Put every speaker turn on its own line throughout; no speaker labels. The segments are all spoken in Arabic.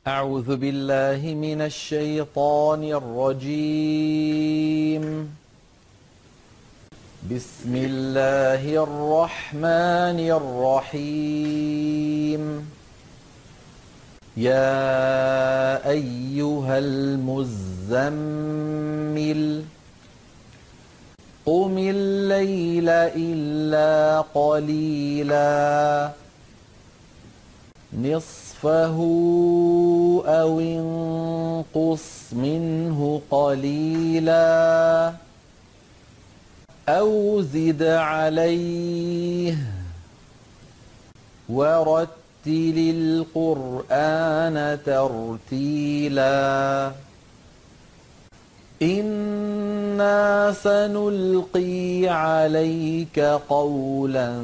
أعوذ بالله من الشيطان الرجيم. بسم الله الرحمن الرحيم. يا أيها المزمل قم الليل إلا قليلا نصفه أو انقص منه قليلا أو زد عليه ورتل القرآن ترتيلا إنا سنلقي عليك قولا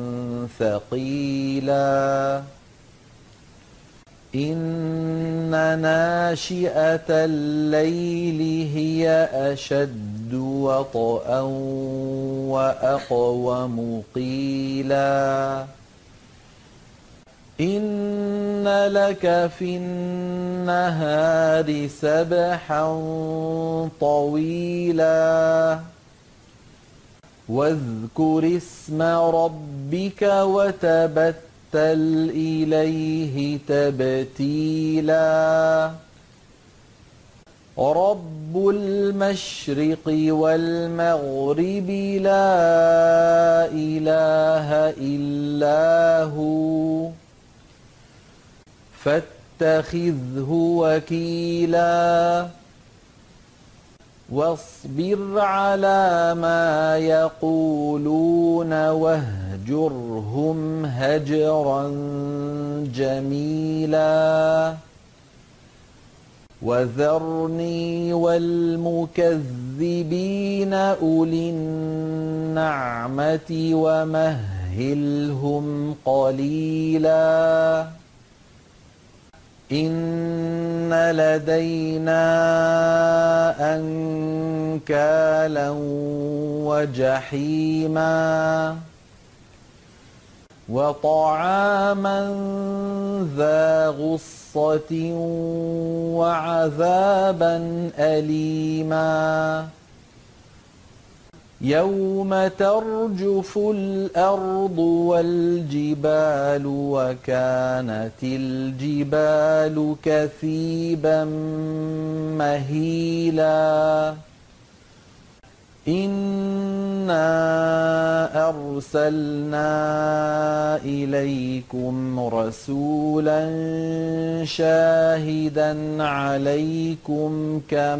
ثقيلا إن ناشئة الليل هي أشد وطئا وأقوم قيلا إن لك في النهار سبحا طويلا واذكر اسم ربك وتبتل إليه تبتيلا رب المشرق والمغرب لا إله إلا هو فاتخذه وكيلا واصبر على ما يقولون واهجرهم هجرا جميلا وذرني والمكذبين أولي النعمة ومهلهم قليلا إن لدينا أنكالا وجحيما وطعاما ذا غصة وعذابا أليما يوم ترجف الأرض والجبال وكانت الجبال كثيبا مهيلا إنا أرسلنا إليكم رسولا شاهدا عليكم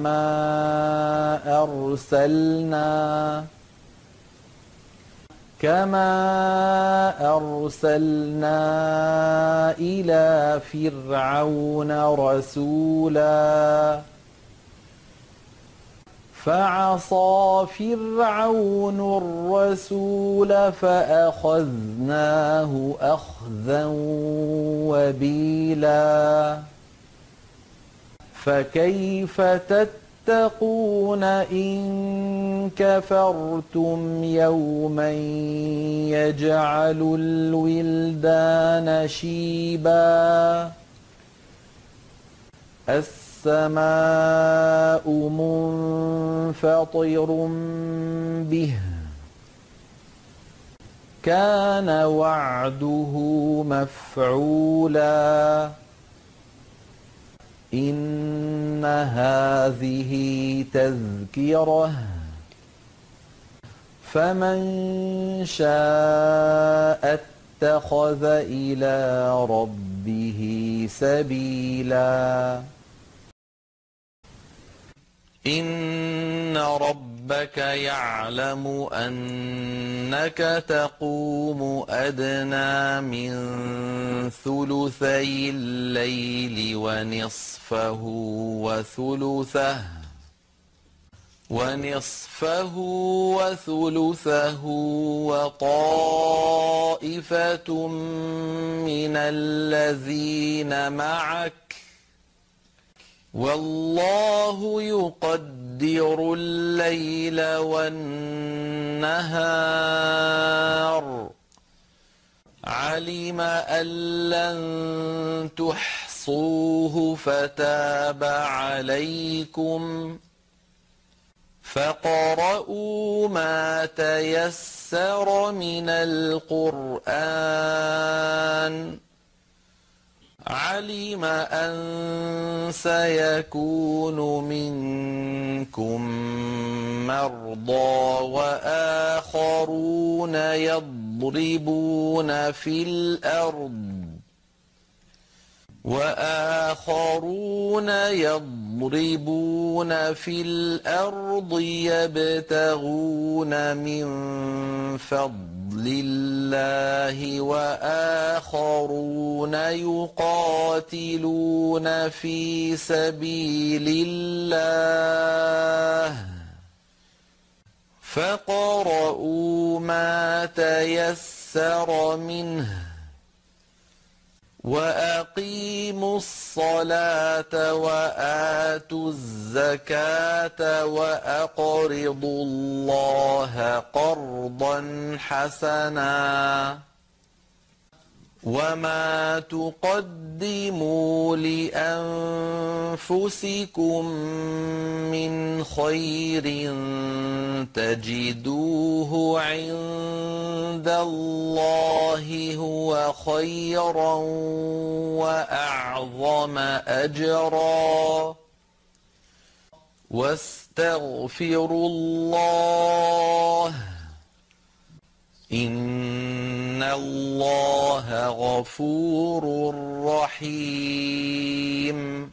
كما أرسلنا إلى فرعون رسولا فعصى فرعون الرسول فأخذناه أخذا وبيلا فكيف تتقون إن كفرتم يوما يجعل الولدان شيبا السماء منفطر به كان وعده مفعولا إن هذه تذكرة فمن شاء اتخذ إلى ربه سبيلا إن ربك يعلم أنك تقوم أدنى من ثلثي الليل ونصفه وثلثه وطائفة من الذين معك والله يقدر الليل والنهار علم أن لن تحصوا تحصوه فتاب عليكم فاقرؤوا ما تيسر من القرآن علم أن سيكون منكم مرضى وآخرون يضربون في الأرض يبتغون من فضل الله وآخرون يقاتلون في سبيل الله فاقرؤوا ما تيسر منه وأقيموا الصلاة وآتوا الزكاة وأقرضوا الله قرضا حسنا وما تقدموا لأنفسكم من خير تجدوه عند الله هو خيرا وأعظم أجرا واستغفروا الله إن الله غفور رحيم